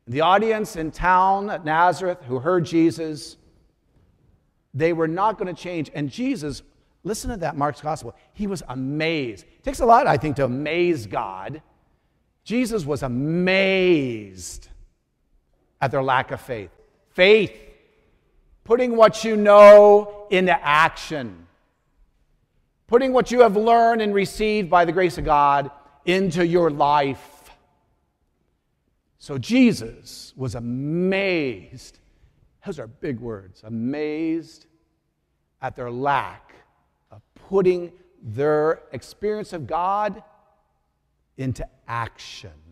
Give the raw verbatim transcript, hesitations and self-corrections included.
The audience in town at Nazareth who heard Jesus, they were not going to change. And Jesus, listen to that, Mark's gospel, he was amazed. It takes a lot, I think, to amaze God. Jesus was amazed at their lack of faith. Faith, putting what you know into action. Putting what you have learned and received by the grace of God into your life. So Jesus was amazed. Those are big words. Amazed at their lack of putting their experience of God into action.